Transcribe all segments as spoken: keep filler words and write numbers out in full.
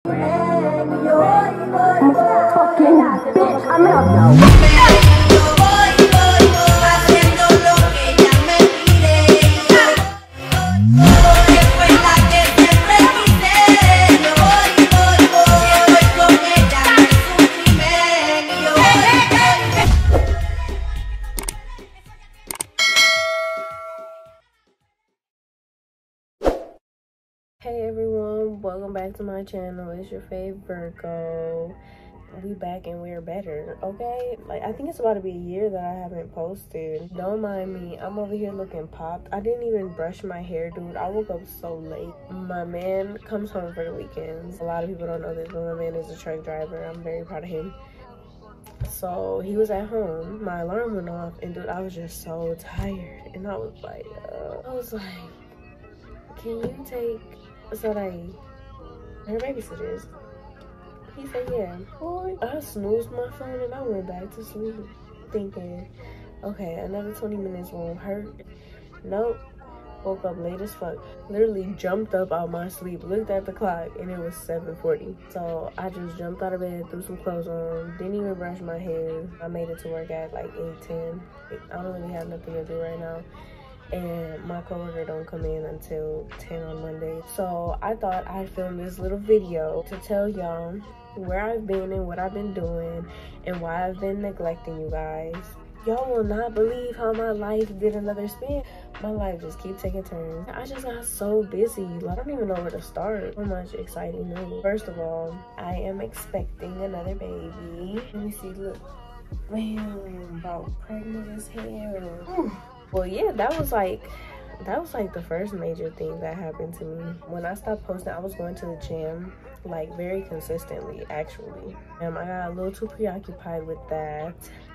bitch, I'm out now. Hey everyone, welcome back to my channel. It's your fave Virgo. We back and we're better, okay? Like, I think it's about to be a year that I haven't posted. Don't mind me, I'm over here looking popped. I didn't even brush my hair, dude. I woke up so late. My man comes home for the weekends. A lot of people don't know this, but my man is a truck driver. I'm very proud of him. So he was at home, my alarm went off, and dude, I was just so tired. And I was like, uh, I was like, can you take Sarai, her babysitters? He said, yeah. Boy, I snoozed my phone and I went back to sleep thinking, okay, another twenty minutes won't hurt. Nope. Woke up late as fuck. Literally jumped up out my sleep, looked at the clock, and it was seven forty. So I just jumped out of bed, threw some clothes on, didn't even brush my hair. I made it to work at like eight ten. I don't really have nothing to do right now. And my coworker don't come in until ten on Monday. So I thought I'd film this little video to tell y'all where I've been and what I've been doing and why I've been neglecting you guys. Y'all will not believe how my life did another spin. My life just keeps taking turns. I just got so busy. Like, I don't even know where to start. So much exciting news. First of all, I am expecting another baby. Let me see, look. Man, about pregnant as hell. Well, yeah, that was like, that was like the first major thing that happened to me. When I stopped posting, I was going to the gym, like very consistently, actually. Um, I got a little too preoccupied with that.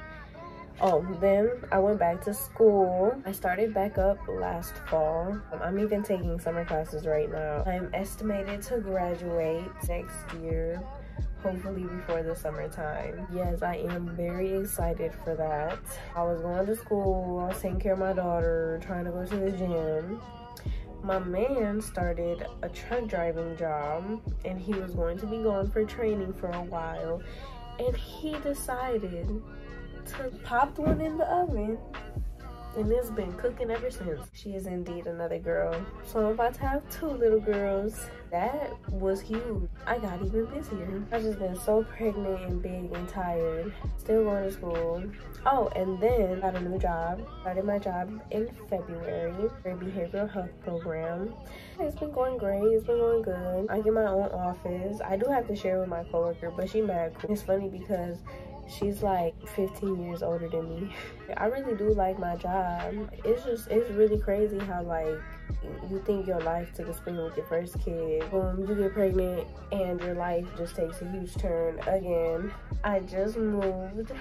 Oh, then I went back to school. I started back up last fall. Um, I'm even taking summer classes right now. I'm estimated to graduate next year, hopefully before the summertime. Yes, I am very excited for that. I was going to school, I was taking care of my daughter, trying to go to the gym. My man started a truck driving job and he was going to be going for training for a while, and he decided to pop one in the oven, and it's been cooking ever since. She is indeed another girl. So I'm about to have two little girls. That was huge. I got even busier. I've just been so pregnant and big and tired. Still going to school. Oh, and then got a new job. Started my job in February for a behavioral health program. It's been going great. It's been going good. I get my own office. I do have to share with my coworker, but she mad cool. It's funny because she's like fifteen years older than me. I really do like my job. It's just, it's really crazy how like you think your life took a spin with your first kid. Boom, you get pregnant and your life just takes a huge turn again. I just moved.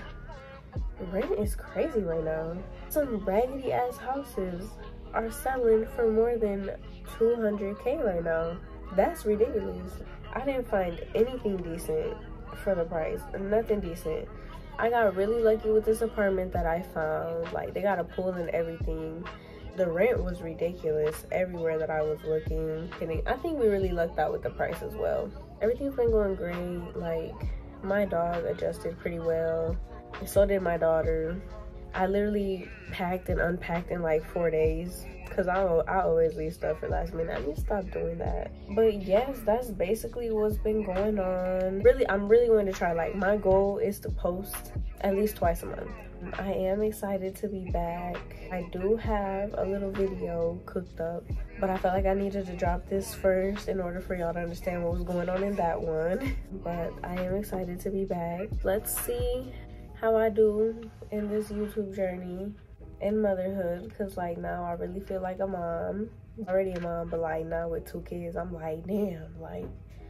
Rent is crazy right now. Some raggedy ass houses are selling for more than two hundred K right now. That's ridiculous. I didn't find anything decent for the price. Nothing decent. I got really lucky with this apartment that I found. Like, they got a pool and everything. The rent was ridiculous everywhere that I was looking. Kidding. I think we really lucked out with the price as well. Everything's been going great. Like, my dog adjusted pretty well. So did my daughter. I literally packed and unpacked in like four days. Cause I, I always leave stuff for last minute. I need to stop doing that. But yes, that's basically what's been going on. Really, I'm really going to try, like, my goal is to post at least twice a month. I am excited to be back. I do have a little video cooked up, but I felt like I needed to drop this first in order for y'all to understand what was going on in that one. But I am excited to be back. Let's see how I do in this YouTube journey and motherhood, because like now I really feel like a mom. I'm already a mom, but like now with two kids, I'm like, damn, like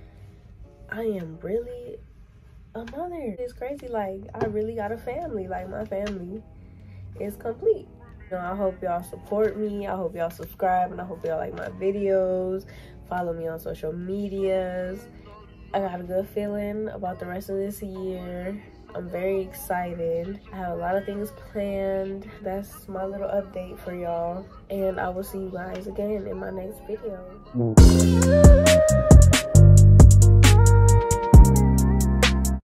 I am really a mother. It's crazy. Like, I really got a family. Like, my family is complete. You know, I hope y'all support me. I hope y'all subscribe, and I hope y'all like my videos. Follow me on social medias. I got a good feeling about the rest of this year. I'm very excited. I have a lot of things planned. That's my little update for y'all. And I will see you guys again in my next video.